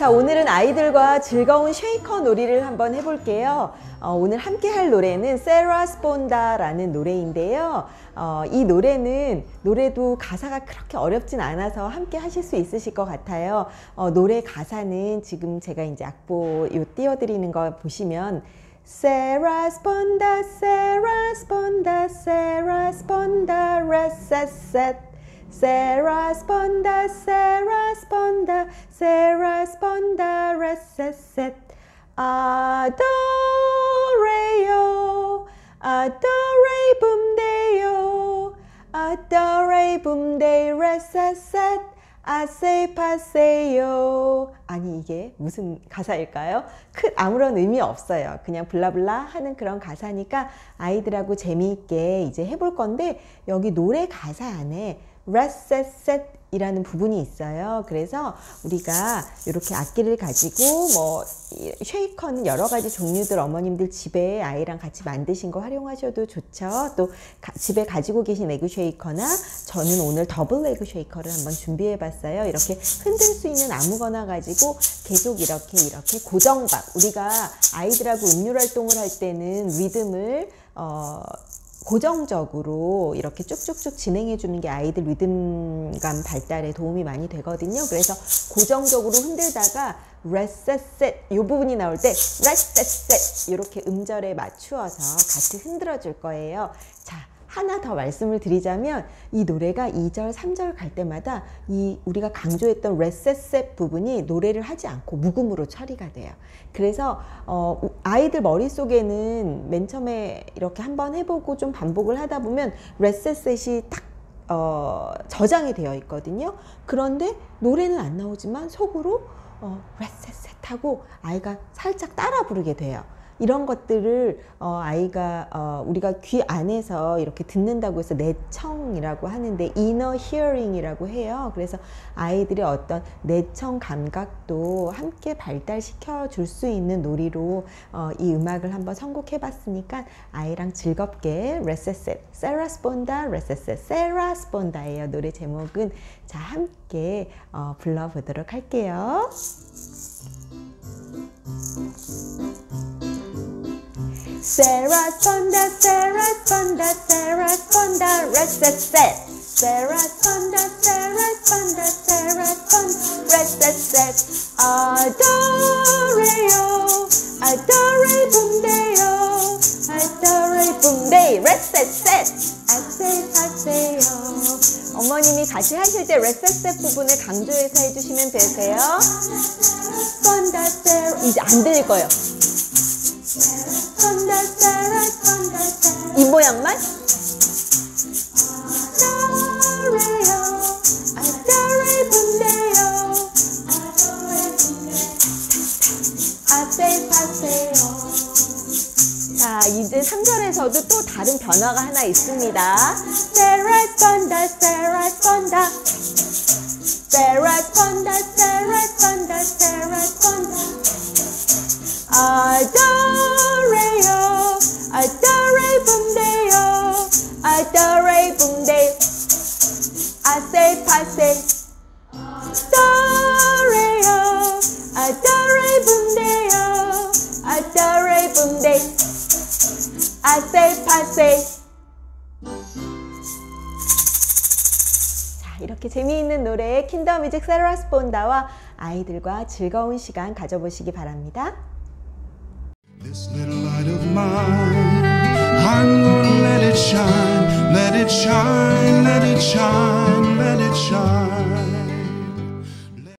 자, 오늘은 아이들과 즐거운 쉐이커 놀이를 한번 해볼게요. 오늘 함께 할 노래는 세라 스폰다라는 노래인데요. 이 노래도 가사가 그렇게 어렵진 않아서 함께 하실 수 있으실 것 같아요. 노래 가사는 지금 제가 이제 악보 띄워드리는 거 보시면 Sarah Sponda, Sarah Sponda, Sarah Sponda, Reset. Sarah Sponda, Sarah Sponda, Sarah Sponda, Reset. Adoreo, Adore Bumdeo, Adore Bumde, Reset. 아세 파세요. 아니 이게 무슨 가사일까요? 아무런 의미 없어요. 그냥 블라블라 하는 그런 가사니까 아이들하고 재미있게 이제 해볼 건데 여기 노래 가사 안에 레셋셋 이라는 부분이 있어요. 그래서 우리가 이렇게 악기를 가지고 뭐 쉐이커는 여러 가지 종류들 어머님들 집에 아이랑 같이 만드신 거 활용하셔도 좋죠. 또 집에 가지고 계신 에그 쉐이커나 저는 오늘 더블 에그 쉐이커를 한번 준비해 봤어요. 이렇게 흔들 수 있는 아무거나 가지고 계속 이렇게 고정박, 우리가 아이들하고 음률 활동을 할 때는 리듬을 고정적으로 이렇게 쭉쭉쭉 진행해 주는 게 아이들 리듬감 발달에 도움이 많이 되거든요. 그래서 고정적으로 흔들다가 레셋셋 이 부분이 나올 때 레셋셋 이렇게 음절에 맞추어서 같이 흔들어 줄 거예요. 자, 하나 더 말씀을 드리자면 이 노래가 2절, 3절 갈 때마다 이 우리가 강조했던 레셋셋 부분이 노래를 하지 않고 묵음으로 처리가 돼요. 그래서 아이들 머릿속에는 맨 처음에 이렇게 한번 해보고 좀 반복을 하다 보면 레셋셋이 딱 저장이 되어 있거든요. 그런데 노래는 안 나오지만 속으로 레셋셋 하고 아이가 살짝 따라 부르게 돼요. 이런 것들을 아이가 우리가 귀 안에서 이렇게 듣는다고 해서 내청이라고 하는데 inner hearing이라고 해요. 그래서 아이들의 어떤 내청 감각도 함께 발달시켜 줄 수 있는 놀이로 이 음악을 한번 선곡해 봤으니까 아이랑 즐겁게 레셋셋, 세라 스폰다, 레셋셋, 세라 스폰다예요. 노래 제목은. 자, 함께 불러보도록 할게요. Sarah Sponda, Sarah Sponda, Sarah Sponda, Reset. Sarah Sponda, Sarah Sponda, Sarah Sponda, Reset. Adoreo, Adore Bumdeo, Adore Bumde, Reset. 아세요. 어머님이 같이 하실 때 레셋셋 부분을 강조해서 해주시면 되세요. Sponda, Sarah. 이제 안 들릴 거예요. 이 모양만? 자, 이제 3절에서도 또 다른 변화가 하나 있습니다. Sarah Sponda, Sarah Sponda, Sarah Sponda, Sarah Sponda, Sarah Sponda. Adoreo, Adore Bumdeo, Adore Bumde, 아세 파세. Adoreo, Adore Bumdeo, Adore Bumde, 아세 파세. 자, 이렇게 재미있는 노래 킨더 뮤직 세라 스폰다와 아이들과 즐거운 시간 가져보시기 바랍니다. This little light of mine, I'm gonna let it shine, let it shine, let it shine.